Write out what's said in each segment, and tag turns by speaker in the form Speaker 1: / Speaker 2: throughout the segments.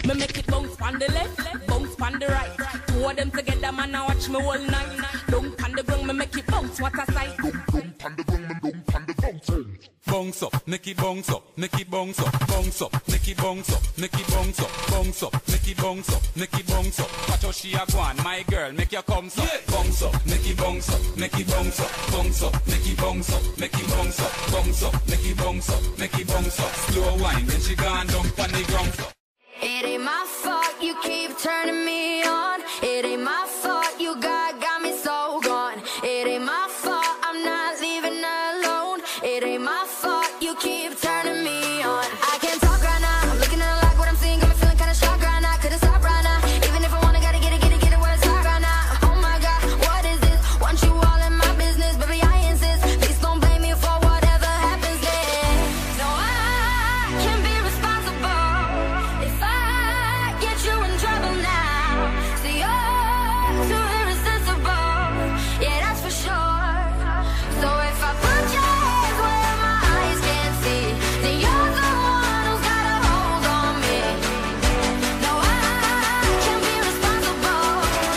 Speaker 1: Me make it bounce on the left, bounce on the right. Two of them together, man, I watch me all night. Dump on the ground, me make it bounce, what a sight.
Speaker 2: Dump on the ground, me dump on the ground.
Speaker 3: Bounce up, make it bounce up, make it bounce up, bounce up, make it bounce up, make it bounce up, bounce up, make it bounce up, make it bounce up. Watch how she a go on, my girl, make your come up. Bounce up, make it bounce up, make it bounce up, bounce up, make it bounce up, make it bounce up, bounce up, make it bounce up, make it bounce up. Slow wine, then she gone dump on the ground.
Speaker 4: It ain't my fault you keep turning me on. It ain't my fault you got me so gone. It ain't my fault I'm not leaving alone. It ain't my fault you keep turning me on. I can't talk right now. I'm looking at like what I'm seeing. Got me feeling kinda shocked right now. Couldn't stop right now. Even if I wanna, gotta get it where it's hot right now. Oh my God, what is this? Want you all in my business, baby, I insist. Please don't blame me for whatever happens next. No, I can't be responsible if I get you in trouble now. See, you're too irresistible, yeah, that's for sure. So if I put your hands where my eyes can't see, then you're the one who's got a hold on me. No, I can't be responsible.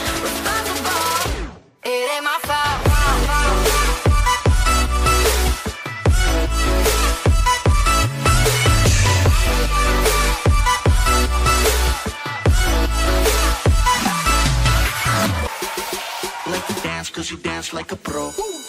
Speaker 4: It ain't my fault.
Speaker 5: Like to dance cause you dance like a pro.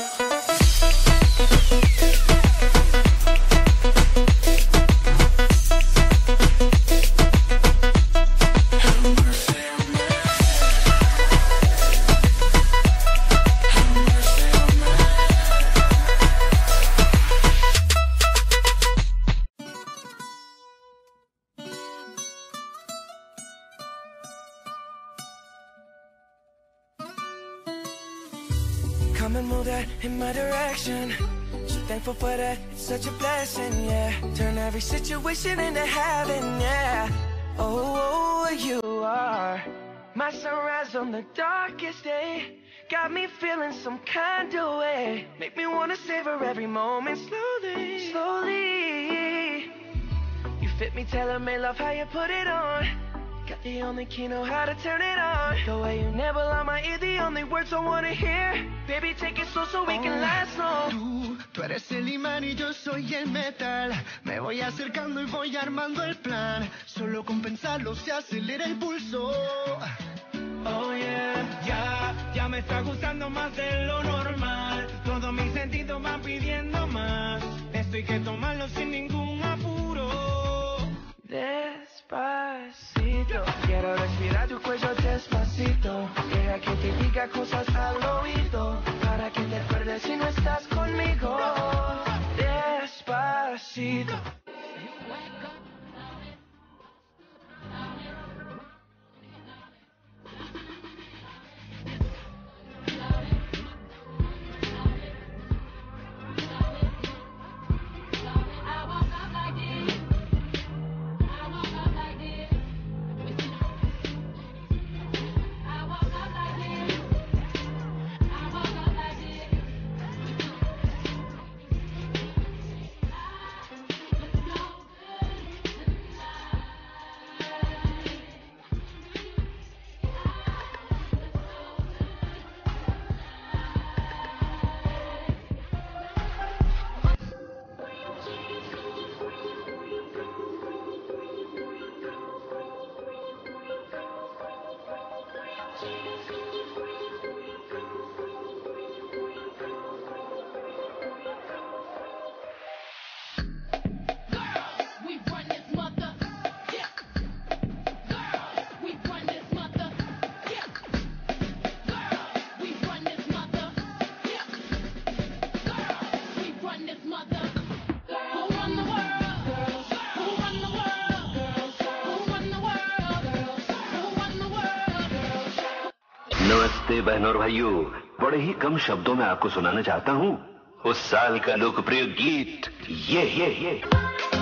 Speaker 6: Come and move that in my direction. So thankful for that, it's such a blessing, yeah. Turn every situation into heaven, yeah. Oh, you are my sunrise on the darkest day. Got me feeling some kind of way. Make me wanna savor every moment slowly, slowly. You fit me, tailor-made, love how you put it on. Got the only key, know how to turn it on. The way you never lie my ear, the only words I wanna hear. Baby, take it slow so we can last long.
Speaker 7: Tú eres el imán y yo soy el metal. Me voy acercando y voy armando el plan. Solo con pensarlo se acelera el pulso.
Speaker 6: Oh yeah,
Speaker 8: ya me está gustando más de lo normal. Todos mis sentidos van pidiendo más. Esto hay que tomarlo sin ningún apuro.
Speaker 6: Despacito, quiero respirar tu cuello despacito. Deja que te diga cosas al oído, para que te acuerdes si no estás conmigo. Despacito.
Speaker 9: नमस्ते बहनों और भाइयों, बड़े ही कम शब्दों में आपको सुनाना चाहता हूँ उस साल का लोकप्रिय गीत ये